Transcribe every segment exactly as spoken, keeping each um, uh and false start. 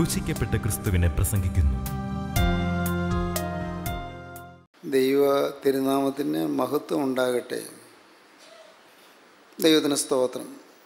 ക്രൂശിക്കപ്പെട്ട ക്രിസ്തുവിനെ പ്രസംഗിക്കുന്നു. ദൈവ തിരുനാമത്തിന് മഹത്വം ഉണ്ടാകട്ടെ. ദൈവത്തിന് സ്തോത്രം.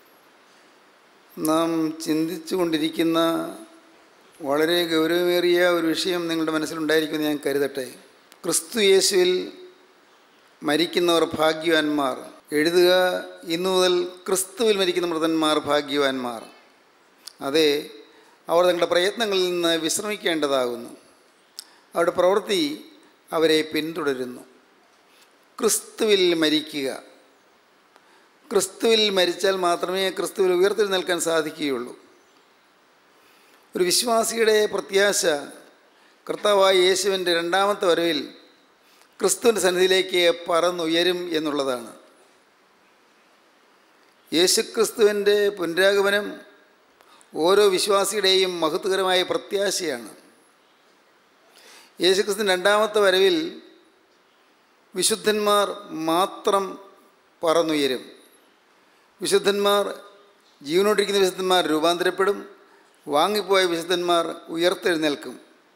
നാം ചിന്തിച്ചു കൊണ്ടിരിക്കുന്ന വളരെ ഗൗരവമേറിയ ഒരു വിഷയം നിങ്ങളുടെ മനസ്സിലുണ്ടായിരിക്കുമെന്ന് ഞാൻ കരുതട്ടെ. ക്രിസ്തു യേശുവിൽ മരിക്കുന്നവർ ഭാഗ്യവാന്മാർ. എഴുതുക, ഇന്നു മുതൽ ക്രിസ്തുവിൽ മരിക്കുന്ന മൃതന്മാർ ഭാഗ്യവാന്മാർ. അതെ, അവർ തങ്ങളുടെ പ്രയത്നങ്ങളിൽ നിന്ന് വിശ്രമിക്കേണ്ടതാകുന്നു. അവരുടെ പ്രവൃത്തി അവരെ പിന്തുടരുന്നു. ക്രിസ്തുവിൽ മരിക്കുക. ക്രിസ്തുവിൽ മരിച്ചാൽ മാത്രമേ ക്രിസ്തുവിൽ ഉയർത്തെഴുന്നേൽക്കാൻ സാധിക്കുകയുള്ളൂ. ഒരു വിശ്വാസിയുടെ പ്രത്യാശ കർത്താവായ യേശുവിൻ്റെ രണ്ടാമത്തെ വരവിൽ ക്രിസ്തുവിൻ്റെ സന്നിധിയിലേക്ക് പറന്നുയരും എന്നുള്ളതാണ്. യേശുക്രിസ്തുവിൻ്റെ പുനരാഗമനം ഓരോ വിശ്വാസിയുടെയും മഹത്വകരമായ പ്രത്യാശയാണ്. യേശുക്രിസ്തുവിൻ്റെ രണ്ടാമത്തെ വരവിൽ വിശുദ്ധന്മാർ മാത്രം പറന്നുയരും. വിശുദ്ധന്മാർ, ജീവനോടിരിക്കുന്ന വിശുദ്ധന്മാർ രൂപാന്തരപ്പെടും. വാങ്ങിപ്പോയ വിശുദ്ധന്മാർ ഉയർത്തെഴുന്നേൽക്കും.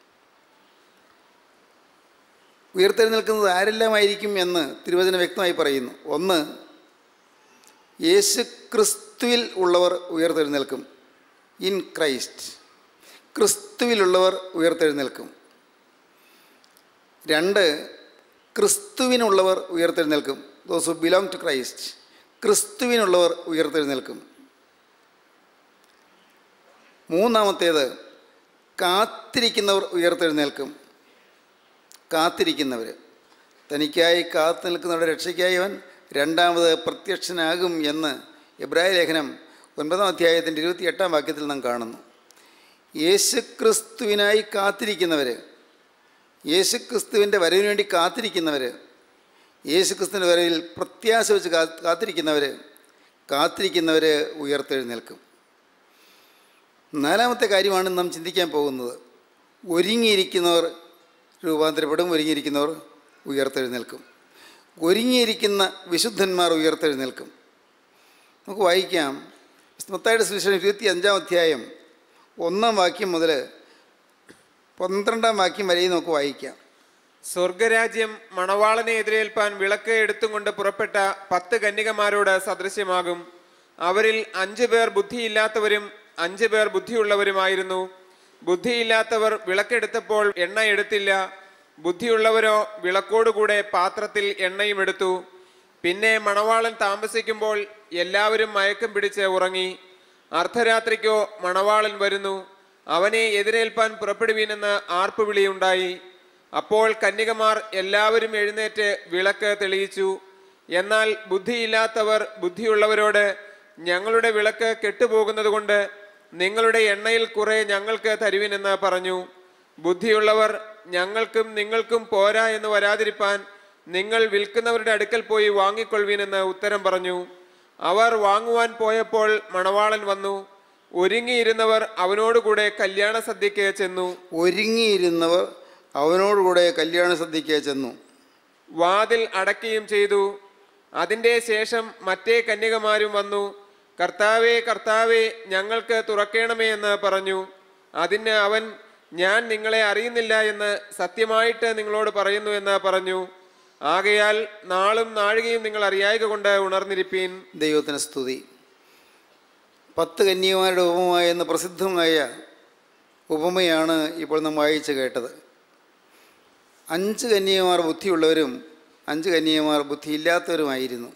ഉയർത്തെഴുന്നേൽക്കുന്നത് ആരെല്ലാമായിരിക്കും എന്ന് തിരുവചനം വ്യക്തമായി പറയുന്നു. ഒന്ന്, യേശു ക്രിസ്തുവിൽ ഉള്ളവർ ഉയർത്തെഴുന്നേൽക്കും. ഇൻ ക്രൈസ്റ്റ്, ക്രിസ്തുവിലുള്ളവർ ഉയർത്തെഴുന്നേൽക്കും. രണ്ട്, ക്രിസ്തുവിനുള്ളവർ ഉയർത്തെഴുന്നേൽക്കും. Those who belong to Christ, ക്രിസ്തുവിനുള്ളവർ ഉയർത്തെഴുന്നേൽക്കും. മൂന്നാമത്തേത്, കാത്തിരിക്കുന്നവർ ഉയർത്തെഴുന്നേൽക്കും. കാത്തിരിക്കുന്നവർ, തനിക്കായി കാത്തു നിൽക്കുന്നവരുടെ രക്ഷയ്ക്കായി അവൻ രണ്ടാമത് പ്രത്യക്ഷനാകും എന്ന് എബ്രായ ലേഖനം ഒൻപതാം അധ്യായത്തിൻ്റെ ഇരുപത്തി എട്ടാം വാക്യത്തിൽ നാം കാണുന്നു. യേശുക്രിസ്തുവിനായി കാത്തിരിക്കുന്നവർ, യേശുക്രിസ്തുവിൻ്റെ വരവിന് വേണ്ടി കാത്തിരിക്കുന്നവർ, യേശുക്രിസ്തുവിൻ്റെ വരവിൽ പ്രത്യാശ വെച്ച് കാ കാത്തിരിക്കുന്നവർ കാത്തിരിക്കുന്നവർ ഉയർത്തെഴുന്നേൽക്കും. നാലാമത്തെ കാര്യമാണ് നാം ചിന്തിക്കാൻ പോകുന്നത്. ഒരുങ്ങിയിരിക്കുന്നവർ രൂപാന്തരപ്പെടും, ഒരുങ്ങിയിരിക്കുന്നവർ ഉയർത്തെഴുന്നേൽക്കും. ഒരുങ്ങിയിരിക്കുന്ന വിശുദ്ധന്മാർ ഉയർത്തെഴുന്നേൽക്കും. നമുക്ക് വായിക്കാം. മത്തായിയുടെ സുവിശേഷം ഇരുപത്തി അഞ്ചാം അധ്യായം ഒന്നാം വാക്യം മുതൽ പന്ത്രണ്ടാം വാക്യം വരെയും നമുക്ക് വായിക്കാം. സ്വർഗരാജ്യം മണവാളനെ എതിരേൽപ്പാൻ വിളക്ക് എടുത്തും കൊണ്ട് പുറപ്പെട്ട പത്ത് കന്യകമാരോട് സദൃശ്യമാകും. അവരിൽ അഞ്ചു പേർ ബുദ്ധിയില്ലാത്തവരും അഞ്ചു പേർ ബുദ്ധിയുള്ളവരുമായിരുന്നു. ബുദ്ധിയില്ലാത്തവർ വിളക്കെടുത്തപ്പോൾ എണ്ണ എടുത്തില്ല. ബുദ്ധിയുള്ളവരോ വിളക്കോടുകൂടെ പാത്രത്തിൽ എണ്ണയും എടുത്തു. പിന്നെ മണവാളൻ താമസിക്കുമ്പോൾ എല്ലാവരും മയക്കം പിടിച്ച് ഉറങ്ങി. അർദ്ധരാത്രിക്കോ മണവാളൻ വരുന്നു, അവനെ എതിരേൽപ്പാൻ പുറപ്പെടുവീനെന്ന് ആർപ്പുവിളിയുണ്ടായി. അപ്പോൾ കന്യകമാർ എല്ലാവരും എഴുന്നേറ്റ് വിളക്ക് തെളിയിച്ചു. എന്നാൽ ബുദ്ധിയില്ലാത്തവർ ബുദ്ധിയുള്ളവരോട്, ഞങ്ങളുടെ വിളക്ക് കെട്ടുപോകുന്നത് കൊണ്ട് നിങ്ങളുടെ എണ്ണയിൽ കുറെ ഞങ്ങൾക്ക് തരുവിനെന്ന് പറഞ്ഞു. ബുദ്ധിയുള്ളവർ, ഞങ്ങൾക്കും നിങ്ങൾക്കും പോരാ എന്ന് വരാതിരിപ്പാൻ നിങ്ങൾ വിൽക്കുന്നവരുടെ അടുക്കൽ പോയി വാങ്ങിക്കൊള്ളുവീനെന്ന് ഉത്തരം പറഞ്ഞു. അവർ വാങ്ങുവാൻ പോയപ്പോൾ മണവാളൻ വന്നു. ഒരുങ്ങിയിരുന്നവർ അവനോടുകൂടെ കല്യാണ സദ്യക്ക് ചെന്നു. ഒരുങ്ങിയിരുന്നവർ അവനോടുകൂടെ കല്യാണ സദ്യക്ക് ചെന്നു. വാതിൽ അടയ്ക്കുകയും ചെയ്തു. അതിൻ്റെ ശേഷം മറ്റേ കന്യകമാരും വന്നു. കർത്താവേ, കർത്താവേ, ഞങ്ങൾക്ക് തുറക്കണമേ എന്ന് പറഞ്ഞു. അതിന് അവൻ, ഞാൻ നിങ്ങളെ അറിയുന്നില്ല എന്ന് സത്യമായിട്ട് നിങ്ങളോട് പറയുന്നു എന്ന് പറഞ്ഞു. ആകയാൽ നാളും നാഴികയും നിങ്ങൾ അറിയായക കൊണ്ട് ഉണർന്നിരിപ്പീൻ. ദൈവത്തിന് സ്തുതി. പത്ത് കന്യകമാരുടെ ഉപമ എന്ന പ്രസിദ്ധമായ ഉപമയാണ് ഇപ്പോൾ നാം വായിച്ച് കേട്ടത്. അഞ്ച് കന്യകമാർ ബുദ്ധിയുള്ളവരും അഞ്ച് കന്യകമാർ ബുദ്ധിയില്ലാത്തവരുമായിരുന്നു.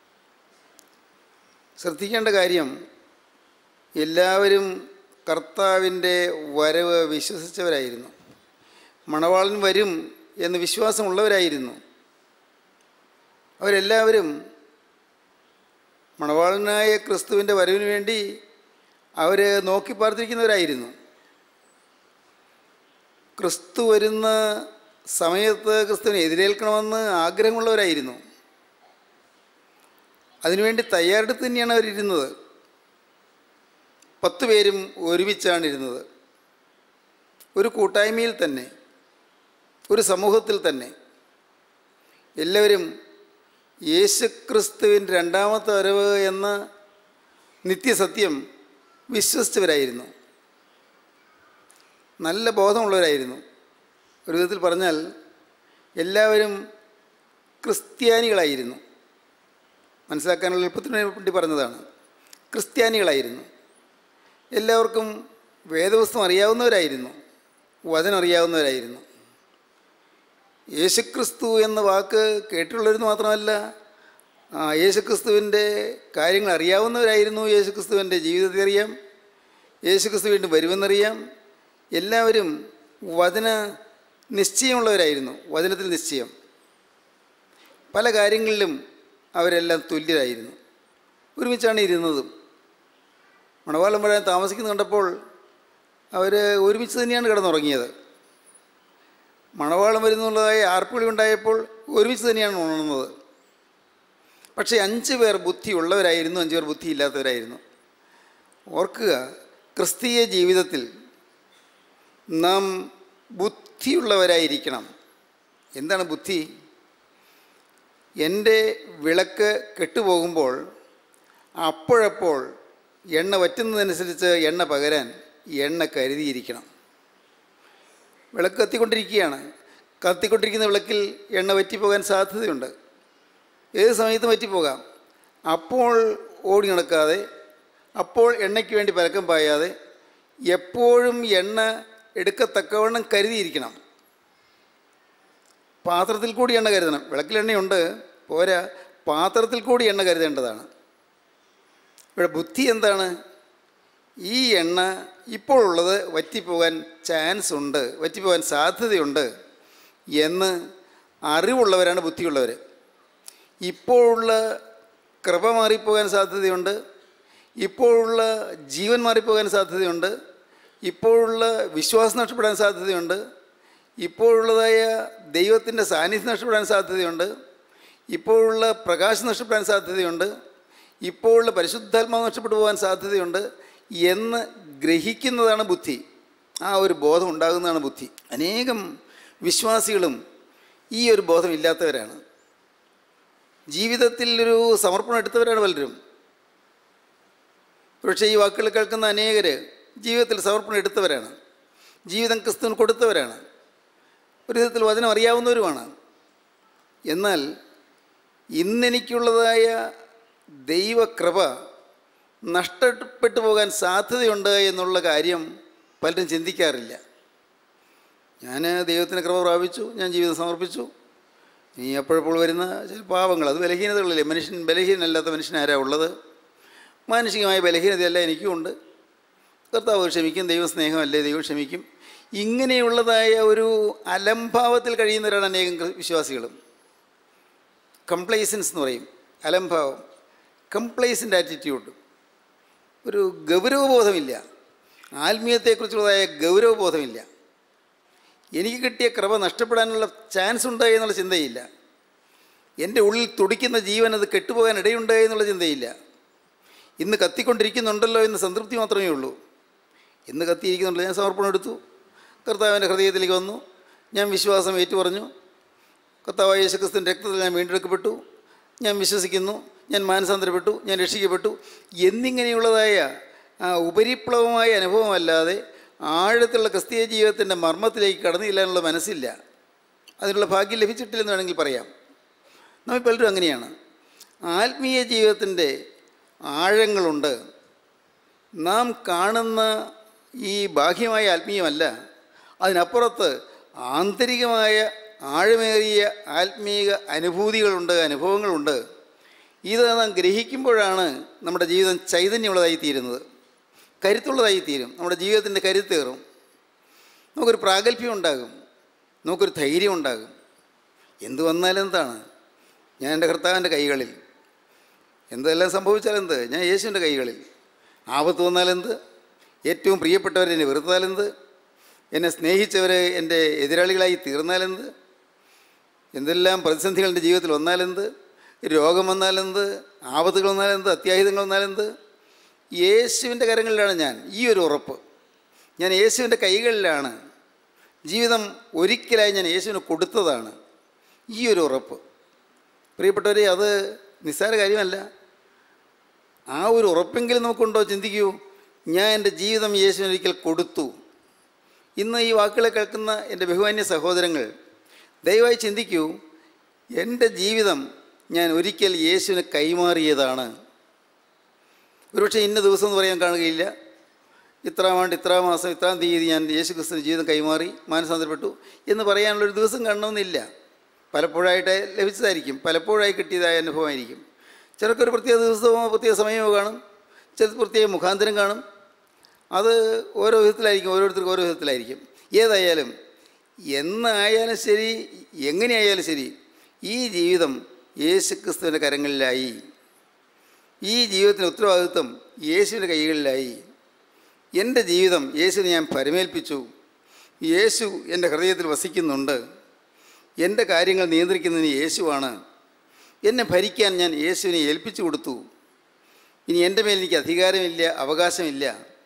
ശ്രദ്ധിക്കേണ്ട കാര്യം, എല്ലാവരും കർത്താവിൻ്റെ വരവ് വിശ്വസിച്ചവരായിരുന്നു. മണവാളൻ വരും എന്ന് വിശ്വാസമുള്ളവരായിരുന്നു. അവരെല്ലാവരും മണവാളനായ ക്രിസ്തുവിൻ്റെ വരവിന് വേണ്ടി അവർ നോക്കി പാർത്തിരിക്കുന്നവരായിരുന്നു. ക്രിസ്തു വരുന്ന സമയത്ത് ക്രിസ്തുവിനെ എതിരേൽക്കണമെന്ന് ആഗ്രഹമുള്ളവരായിരുന്നു. അതിനുവേണ്ടി തയ്യാറെടുത്ത് തന്നെയാണ് അവരിരുന്നത്. പത്ത് പേരും ഒരുമിച്ചാണ് ഇരുന്നത്. ഒരു കൂട്ടായ്മയിൽ തന്നെ, ഒരു സമൂഹത്തിൽ തന്നെ എല്ലാവരും യേശുക്രിസ്തുവിൻ്റെ രണ്ടാമത്തെ വരവ് എന്ന നിത്യസത്യം വിശ്വസിച്ചവരായിരുന്നു. നല്ല ബോധമുള്ളവരായിരുന്നു. ഒരു വിധത്തിൽ പറഞ്ഞാൽ എല്ലാവരും ക്രിസ്ത്യാനികളായിരുന്നു. മനസ്സിലാക്കാനുള്ള എളുപ്പത്തിന് വേണ്ടി പറഞ്ഞതാണ്. ക്രിസ്ത്യാനികളായിരുന്നു. എല്ലാവർക്കും വേദപുസ്തകം അറിയാവുന്നവരായിരുന്നു, വചനം അറിയാവുന്നവരായിരുന്നു. യേശുക്രിസ്തു എന്ന വാക്ക് കേട്ടിട്ടുള്ളവരെന്ന് മാത്രമല്ല, യേശുക്രിസ്തുവിൻ്റെ കാര്യങ്ങൾ അറിയാവുന്നവരായിരുന്നു. യേശുക്രിസ്തുവിൻ്റെ ജീവിതത്തെ അറിയാം, യേശുക്രിസ്തു വീണ്ടും വരുമെന്നറിയാം. എല്ലാവരും വചന നിശ്ചയമുള്ളവരായിരുന്നു, വചനത്തിൽ നിശ്ചയം. പല കാര്യങ്ങളിലും അവരെല്ലാം തുല്യരായിരുന്നു. ഒരുമിച്ചാണ് ഇരുന്നതും. മണവാളം വരാൻ താമസിക്കുന്നത് കണ്ടപ്പോൾ അവർ ഒരുമിച്ച് തന്നെയാണ് കിടന്നുറങ്ങിയത്. മണവാളം വരുന്നുള്ളതായ ആർപ്പുളി ഉണ്ടായപ്പോൾ ഒരുമിച്ച് തന്നെയാണ് ഉണർന്നത്. പക്ഷേ അഞ്ച് പേർ ബുദ്ധിയുള്ളവരായിരുന്നു, അഞ്ച് പേർ ബുദ്ധിയില്ലാത്തവരായിരുന്നു. ഓർക്കുക, ക്രിസ്തീയ ജീവിതത്തിൽ നാം ബുദ്ധിയുള്ളവരായിരിക്കണം. എന്താണ് ബുദ്ധി? എൻ്റെ വിളക്ക് കെട്ടുപോകുമ്പോൾ അപ്പോഴപ്പോൾ എണ്ണ വറ്റുന്നതനുസരിച്ച് എണ്ണ പകരാൻ എണ്ണ കരുതിയിരിക്കണം. വിളക്ക് കത്തിക്കൊണ്ടിരിക്കുകയാണ്. കത്തിക്കൊണ്ടിരിക്കുന്ന വിളക്കിൽ എണ്ണ വറ്റിപ്പോകാൻ സാധ്യതയുണ്ട്. ഏത് സമയത്തും വറ്റിപ്പോകാം. അപ്പോൾ ഓടി നടക്കാതെ, അപ്പോൾ എണ്ണയ്ക്ക് വേണ്ടി പരക്കം പായാതെ എപ്പോഴും എണ്ണ എടുക്കത്തക്കവണ്ണം കരുതിയിരിക്കണം. പാത്രത്തിൽ കൂടി എണ്ണ കരുതണം. വിളക്കിൽ എണ്ണയുണ്ട് പോരാ, പാത്രത്തിൽ കൂടി എണ്ണ കരുതേണ്ടതാണ്. ഇവിടെ ബുദ്ധി എന്താണ്? ഈ എണ്ണ ഇപ്പോഴുള്ളത് വറ്റിപ്പോകാൻ ചാൻസ് ഉണ്ട്, വറ്റിപ്പോകാൻ സാധ്യതയുണ്ട് എന്ന് അറിവുള്ളവരാണ് ബുദ്ധിയുള്ളവർ. ഇപ്പോഴുള്ള കൃപ മാറിപ്പോകാൻ സാധ്യതയുണ്ട്, ഇപ്പോഴുള്ള ജീവൻ മാറിപ്പോകാൻ സാധ്യതയുണ്ട്, ഇപ്പോഴുള്ള വിശ്വാസം നഷ്ടപ്പെടാൻ സാധ്യതയുണ്ട്, ഇപ്പോഴുള്ളതായ ദൈവത്തിൻ്റെ സാന്നിധ്യം നഷ്ടപ്പെടാൻ സാധ്യതയുണ്ട്, ഇപ്പോഴുള്ള പ്രകാശം നഷ്ടപ്പെടാൻ സാധ്യതയുണ്ട്, ഇപ്പോഴുള്ള പരിശുദ്ധാത്മാവ് നഷ്ടപ്പെട്ടു പോകാൻ സാധ്യതയുണ്ട് എന്ന് ഗ്രഹിക്കുന്നതാണ് ബുദ്ധി. ആ ഒരു ബോധം ഉണ്ടാകുന്നതാണ് ബുദ്ധി. അനേകം വിശ്വാസികളും ഈ ഒരു ബോധമില്ലാത്തവരാണ്. ജീവിതത്തിൽ ഒരു സമർപ്പണം എടുത്തവരാണ് പലരും. പക്ഷേ ഈ വാക്കുകൾ കേൾക്കുന്ന അനേകർ ജീവിതത്തിൽ സമർപ്പണം എടുത്തവരാണ്, ജീവിതം ക്രിസ്തുവിന് കൊടുത്തവരാണ്, ഒരു വിധത്തിൽ വചനം അറിയാവുന്നവരുമാണ്. എന്നാൽ ഇന്നെനിക്കുള്ളതായ ദൈവകൃപ നഷ്ടപ്പെട്ടു പോകാൻ സാധ്യതയുണ്ട് എന്നുള്ള കാര്യം പലരും ചിന്തിക്കാറില്ല. ഞാൻ ദൈവത്തിന് കൃപ പ്രാപിച്ചു, ഞാൻ ജീവിതം സമർപ്പിച്ചു, ഇനി എപ്പോഴെപ്പോൾ വരുന്ന ചില പാവങ്ങൾ, അത് ബലഹീനതകളില്ലേ. മനുഷ്യൻ ബലഹീനല്ലാത്ത മനുഷ്യനാരാ ഉള്ളത്? മാനസികമായ ബലഹീനതയല്ല എനിക്കുമുണ്ട്. കർത്താവ് ക്ഷമിക്കും, ദൈവം സ്നേഹമല്ലേ, ദൈവം ക്ഷമിക്കും. ഇങ്ങനെയുള്ളതായ ഒരു അലംഭാവത്തിൽ കഴിയുന്നവരാണ് അനേകം വിശ്വാസികളും. കംപ്ലൈസൻസ് എന്ന് പറയും, അലംഭാവം, കംപ്ലൈസൻ്റ് ആറ്റിറ്റ്യൂഡ്. ഒരു ഗൗരവബോധമില്ല, ആത്മീയത്തെക്കുറിച്ചുള്ളതായ ഗൗരവബോധമില്ല. എനിക്ക് കിട്ടിയ കൃപ നഷ്ടപ്പെടാനുള്ള ചാൻസ് ഉണ്ട് എന്നുള്ള ചിന്തയില്ല. എൻ്റെ ഉള്ളിൽ തുടിക്കുന്ന ജീവൻ അത് കെട്ടുപോകാൻ ഇടയുണ്ട് എന്നുള്ള ചിന്തയില്ല. ഇന്ന് കത്തിക്കൊണ്ടിരിക്കുന്നുണ്ടല്ലോ എന്ന് സംതൃപ്തി മാത്രമേ ഉള്ളൂ. ഇന്ന് കത്തിയിരിക്കുന്നുണ്ടല്ലോ, ഞാൻ സമർപ്പണം എടുത്തു, കർത്താവിൻ്റെ ഹൃദയത്തിലേക്ക് വന്നു, ഞാൻ വിശ്വാസം ഏറ്റുപറഞ്ഞു, കർത്താവായ യേശുക്രിസ്തുവിൻ്റെ രക്തത്തിൽ ഞാൻ വീണ്ടെടുക്കപ്പെട്ടു, ഞാൻ വിശ്വസിക്കുന്നു, ഞാൻ മാനസാന്തരപ്പെട്ടു, ഞാൻ രക്ഷിക്കപ്പെട്ടു എന്നിങ്ങനെയുള്ളതായ ഉപരിപ്ലവമായ അനുഭവമല്ലാതെ ആഴത്തുള്ള ക്രിസ്തീയ ജീവിതത്തിൻ്റെ മർമ്മത്തിലേക്ക് കടന്നില്ല മനസ്സില്ല. അതിനുള്ള ഭാഗ്യം ലഭിച്ചിട്ടില്ലെന്ന് വേണമെങ്കിൽ പറയാം. നമ്മൾ പലരും അങ്ങനെയാണ്. ആത്മീയ ജീവിതത്തിൻ്റെ ആഴങ്ങളുണ്ട്. നാം കാണുന്ന ഈ ബാഹ്യമായ ആത്മീയമല്ല, അതിനപ്പുറത്ത് ആന്തരികമായ ആഴമേറിയ ആത്മീയ അനുഭൂതികളുണ്ട്, അനുഭവങ്ങളുണ്ട്. ഇത് നാം ഗ്രഹിക്കുമ്പോഴാണ് നമ്മുടെ ജീവിതം ചൈതന്യമുള്ളതായിത്തീരുന്നത്, കരുത്തുള്ളതായിത്തീരും. നമ്മുടെ ജീവിതത്തിൻ്റെ കരുത്തേറും. നമുക്കൊരു പ്രാഗൽഭ്യം ഉണ്ടാകും, നമുക്കൊരു ധൈര്യം ഉണ്ടാകും. എന്തു വന്നാലും എന്താണ്, ഞാൻ എൻ്റെ കർത്താവിൻ്റെ കൈകളിൽ. എന്തെല്ലാം സംഭവിച്ചാലെന്ത്, ഞാൻ യേശുവിൻ്റെ കൈകളിൽ. ആപത്ത് വന്നാലെന്ത്, ഏറ്റവും പ്രിയപ്പെട്ടവർ എന്നെ വെറുത്താലെന്ത്, എന്നെ സ്നേഹിച്ചവർ എൻ്റെ എതിരാളികളായി തീർന്നാലെന്ത്, എന്തെല്ലാം പ്രതിസന്ധികൾ എൻ്റെ ജീവിതത്തിൽ വന്നാലെന്ത്, രോഗം വന്നാലെന്ത്, ആപത്തുകൾ വന്നാലെന്ത്, അത്യാഹിതങ്ങൾ വന്നാലെന്ത്, യേശുവിൻ്റെ കരങ്ങളിലാണ് ഞാൻ. ഈ ഒരു ഉറപ്പ്, ഞാൻ യേശുവിൻ്റെ കൈകളിലാണ്. ജീവിതം ഒരിക്കലായി ഞാൻ യേശുവിന് കൊടുത്തതാണ്. ഈ ഒരു ഉറപ്പ് പ്രിയപ്പെട്ടവരെ, അത് നിസ്സാര കാര്യമല്ല. ആ ഒരു ഉറപ്പെങ്കിലും നമുക്കുണ്ടോ? ചിന്തിക്കൂ. ഞാൻ എൻ്റെ ജീവിതം യേശുവിന് ഒരിക്കൽ കൊടുത്തു, ഇന്ന് ഈ വാക്കുകളെ കേൾക്കുന്ന എൻ്റെ ബഹുമാന്യ സഹോദരങ്ങൾ, ദയവായി ചിന്തിക്കൂ, എൻ്റെ ജീവിതം ഞാൻ ഒരിക്കൽ യേശുവിന് കൈമാറിയതാണ്. ഒരുപക്ഷെ ഇന്ന ദിവസം എന്ന് പറയാൻ കാണുകയില്ല. ഇത്രാം ആണ്ട് ഇത്രാം മാസം ഇത്രാം തീയതി ഞാൻ യേശു ക്രിസ്തുവിന് ജീവിതം കൈമാറി മാനസാന്തരപ്പെട്ടു എന്ന് പറയാനുള്ളൊരു ദിവസം കാണണമെന്നില്ല. പലപ്പോഴായിട്ട് ലഭിച്ചതായിരിക്കും, പലപ്പോഴായി കിട്ടിയതായ അനുഭവമായിരിക്കും. ചിലർക്കൊരു പ്രത്യേക ദിവസമോ പ്രത്യേക സമയമോ കാണും, ചില പ്രത്യേക മുഖാന്തരം കാണും. അത് ഓരോ വിധത്തിലായിരിക്കും, ഓരോരുത്തർക്കും ഓരോ വിധത്തിലായിരിക്കും. ഏതായാലും എന്നായാലും ശരി, എങ്ങനെയായാലും ശരി, ഈ ജീവിതം യേശു ക്രിസ്തുവിൻ്റെ കരങ്ങളിലായി. ഈ ജീവിതത്തിൻ്റെ ഉത്തരവാദിത്വം യേശുവിൻ്റെ കൈകളിലായി. എൻ്റെ ജീവിതം യേശുവിനെ ഞാൻ പരമേൽപ്പിച്ചു. യേശു എൻ്റെ ഹൃദയത്തിൽ വസിക്കുന്നുണ്ട്. എൻ്റെ കാര്യങ്ങൾ നിയന്ത്രിക്കുന്നതിന് യേശുവാണ്. എന്നെ ഭരിക്കാൻ ഞാൻ യേശുവിനെ ഏൽപ്പിച്ചു കൊടുത്തു. ഇനി എൻ്റെ മേൽ എനിക്ക് അധികാരമില്ല, അവകാശമില്ല.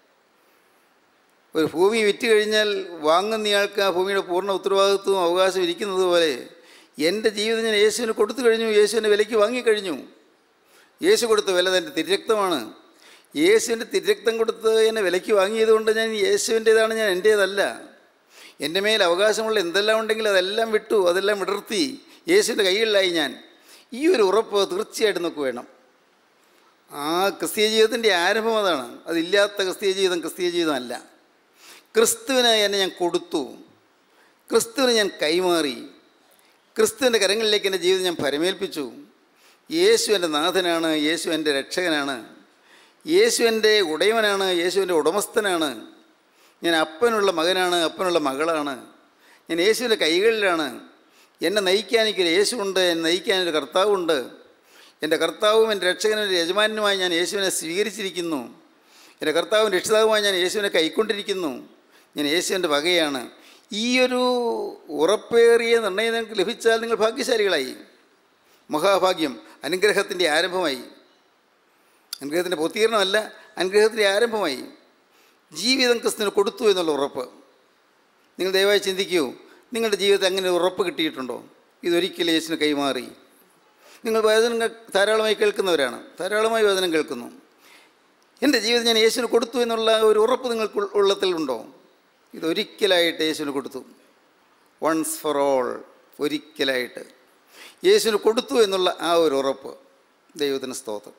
ഒരു ഭൂമി വിറ്റ് കഴിഞ്ഞാൽ വാങ്ങുന്നയാൾക്ക് ആ ഭൂമിയുടെ പൂർണ്ണ ഉത്തരവാദിത്വവും അവകാശം ഇരിക്കുന്നത് പോലെ എൻ്റെ ജീവിതം ഞാൻ യേശുവിന് കൊടുത്തു കഴിഞ്ഞു. യേശുവിൻ്റെ വിലയ്ക്ക് വാങ്ങിക്കഴിഞ്ഞു. യേശു കൊടുത്ത വില എൻ്റെ തിരുരക്തമാണ്. യേശുവിൻ്റെ തിരുരക്തം കൊടുത്ത് എന്നെ വിലയ്ക്ക് വാങ്ങിയതുകൊണ്ട് ഞാൻ യേശുവിൻ്റേതാണ്, ഞാൻ എൻ്റേതല്ല. എൻ്റെ മേൽ അവകാശമുള്ള എന്തെല്ലാം ഉണ്ടെങ്കിൽ അതെല്ലാം വിട്ടു, അതെല്ലാം വിടർത്തി യേശുവിൻ്റെ കൈകളിലായി ഞാൻ. ഈ ഒരു ഉറപ്പ് തീർച്ചയായിട്ടും നമുക്ക് വേണം. ആ ക്രിസ്തീയ ജീവിതത്തിൻ്റെ ആരംഭം അതാണ്. അതില്ലാത്ത ക്രിസ്തീയ ജീവിതം ക്രിസ്തീയ ജീവിതമല്ല. ക്രിസ്തുവിന് എന്നെ ഞാൻ കൊടുത്തു, ക്രിസ്തുവിന് ഞാൻ കൈമാറി, ക്രിസ്തുവിൻ്റെ കരങ്ങളിലേക്ക് എൻ്റെ ജീവിതം ഞാൻ പരമേൽപ്പിച്ചു. യേശു എൻ്റെ നാഥനാണ്, യേശു എൻ്റെ രക്ഷകനാണ്, യേശു എൻ്റെ ഉടയവനാണ്, യേശു എൻ്റെ ഉടമസ്ഥനാണ്. ഞാൻ അപ്പനുള്ള മകനാണ്, അപ്പനുള്ള മകളാണ്. ഞാൻ യേശുവിൻ്റെ കൈകളിലാണ്. എന്നെ നയിക്കാൻ എനിക്കൊരു യേശുവുണ്ട്, എന്നെ നയിക്കാനൊരു കർത്താവുണ്ട്. എൻ്റെ കർത്താവും എൻ്റെ രക്ഷകനും എൻ്റെ യജമാനുമായി ഞാൻ യേശുവിനെ സ്വീകരിച്ചിരിക്കുന്നു. എൻ്റെ കർത്താവും രക്ഷിതാവുമായി ഞാൻ യേശുവിനെ കൈക്കൊണ്ടിരിക്കുന്നു. ഞാൻ യേശുവിൻ്റെ വകയാണ്. ഈ ഒരു ഉറപ്പേറിയ നിർണയം നിങ്ങൾക്ക് ലഭിച്ചാൽ നിങ്ങൾ ഭാഗ്യശാലികളായി. മഹാഭാഗ്യം, അനുഗ്രഹത്തിൻ്റെ ആരംഭമായി. അനുഗ്രഹത്തിൻ്റെ പൂർത്തീകരണമല്ല, അനുഗ്രഹത്തിൻ്റെ ആരംഭമായി. ജീവിതം ക്രിസ്തുവിന് കൊടുത്തു എന്നുള്ള ഉറപ്പ്. നിങ്ങൾ ദയവായി ചിന്തിക്കൂ, നിങ്ങളുടെ ജീവിതത്തിൽ അങ്ങനെ ഒരു ഉറപ്പ് കിട്ടിയിട്ടുണ്ടോ? ഇതൊരിക്കലും യേശുവിന് കൈമാറി. നിങ്ങൾ വചനം ധാരാളമായി കേൾക്കുന്നവരാണ്, ധാരാളമായി വചനം കേൾക്കുന്നു. എൻ്റെ ജീവിതം ഞാൻ യേശുവിന് കൊടുത്തു എന്നുള്ള ഒരു ഉറപ്പ് നിങ്ങൾക്ക് ഉള്ളത്തിലുണ്ടോ? ഇതൊരിക്കലായിട്ട് യേശുവിന് കൊടുത്തു. വൺസ് ഫോർ ഓൾ, ഒരിക്കലായിട്ട് യേശുവിന് കൊടുത്തു എന്നുള്ള ആ ഒരു ഉറപ്പ്. ദൈവത്തിന് സ്തോത്രം.